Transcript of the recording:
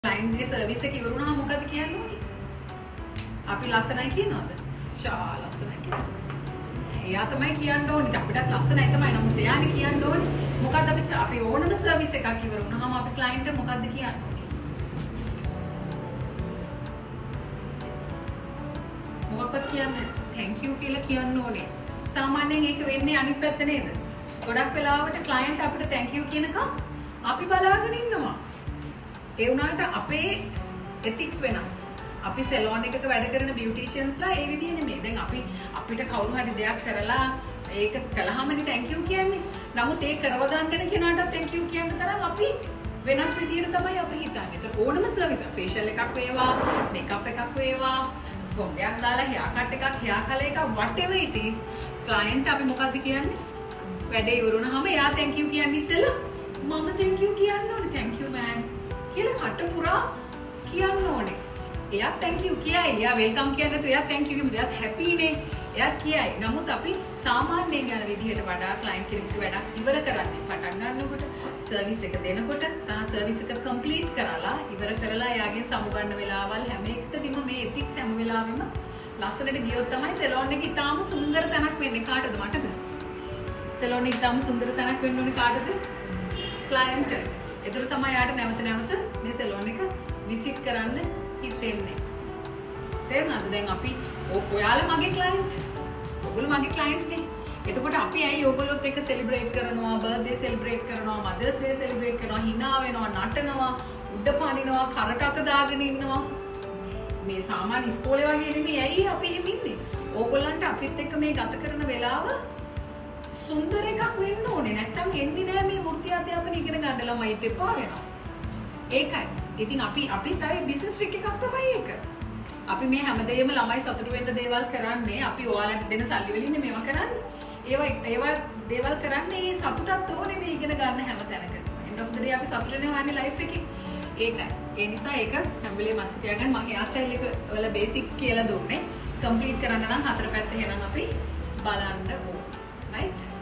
Client के service එක ඉවරුනහම මොකද කියන්නේ? අපි ලස්සනයි කියනවද? ෂා ලස්සනයි කියනවා. එයා තමයි කියන්න ඕනේ. අපිටත් ලස්සනයි තමයි. නමුත් එයානේ කියන්න ඕනේ. මොකද්ද අපි ඕනම සර්විස් එකක් ඉවරුනහම අපි ක්ලයන්ට් මොකද්ද කියන්න ඕනේ? මොකක්ද කියන්නේ? thank you කියලා කියන්න ඕනේ. සාමාන්‍යයෙන් ඒක වෙන්නේ අනිත් පැත්ත නේද? ගොඩක් වෙලාවට ක්ලයන්ට් අපිට thank you කියනකම් අපි බලාගෙන ඉන්නවා. ඒ වුණාට අපේ ethics වෙනස්. අපි සැලෝන් එකක වැඩ කරන beauticiansලා ඒ විදිහ නෙමෙයි. දැන් අපිට කවුරු හරි දෙයක් කරලා ඒක කළාමනේ thank you කියන්නේ. නමුත් ඒක කරව ගන්න කෙනාට thank you කියන්න තරම් අපි වෙනස් විදිහට තමයි අපි හිතන්නේ. ඒතර ඕනම සර්විස් facial එකක් වේවා, makeup එකක් වේවා, බොම්බයක් දාලා hair cut එකක්, hair color එකක් whatever it is, client අපි මොකද්ද කියන්නේ? වැඩේ ඉවරුනහම එයා thank you කියන්නේ ඉස්සෙල්ලා මම thank you කියන්න ඕනේ. thank you ma'am කියලා කට පුරා කියන්න ඕනේ. එයා thank you කියයි. එයා welcome කියන්නේ නැතුව එයා thank you කියමු. එයාත් happy නේ. එයා කියයි. නමුත් අපි සාමාන්‍යයෙන් යන විදිහට වඩා client කෙනෙක්ට වැඩක් ඉවර කරන්නේ පටන් ගන්නකොට, service එක දෙනකොට සහ service එක complete කරලා ඉවර කරලා එයාගෙන් සමුගන්න වෙලාවල් හැම එකකදීම මේ ethics හැම වෙලාවෙම ලස්සනට ගියොත් තමයි salon එක ඉතාම සුන්දර තැනක් වෙන්නේ. කාටද? මටද? salon එක ඉතාම සුන්දර තැනක් වෙන්න ඕනේ කාටද? client. ඒතර තමයි යාට නැවත නැවත මේ සැලෝන් එක විසිට් කරන්න හිතෙන්නේ. තේරුණාද? දැන් අපි ඔයාලා මගේ ක්ලයන්ට්. ඔයගොල්ලෝ මගේ ක්ලයන්ට් නේ. එතකොට අපි ඇයි ඔයගොල්ලොත් එක්ක සෙලිබ්‍රේට් කරනවා, බර්ත්ඩේ සෙලිබ්‍රේට් කරනවා, මදර්ස් ඩේ සෙලිබ්‍රේට් කරනවා, hina වෙනවා, නටනවා, උඩ පනිනවා, කරට අත දාගෙන ඉන්නවා. මේ සාමාන්‍ය ඉස්කෝලේ වගේ නෙමෙයි. ඇයි අපි එහෙම ඉන්නේ? ඕගොල්ලන්ට අපිත් එක්ක මේ ගත කරන වෙලාව සුන්දර එකක් වෙන්න ඕනේ. නැත්තම් එන්නේ නෑ මේ වෘත්ති අධ්‍යාපන ඉගෙන ගන්න ළමයිට එපා වෙනවා. ඒකයි. ඉතින් අපිත් ආයේ බිස්නස් ට්‍රික් එකක් තමයි ඒක. අපි මේ හැමදේම ළමයි සතුටු වෙන්න දේවල් කරන්නේ. අපි ඔයාලට දෙන සල්ලි වලින් මේවා කරන්නේ. ඒවා දේවල් කරන්නේ ඒ සතුටත් ඕනේ මේ ඉගෙන ගන්න හැම තැනකදීම. end of the day අපි සතුටුනේ හොයන්නේ life එකේ. ඒකයි. ඒ නිසා ඒක හැම වෙලේම මතක තියාගන්න. මම hair style එක වල basics කියලා දුන්නේ. complete කරන්න නම් හතර පැත්ත එහෙනම් අපි බලන්න ඕනේ. right?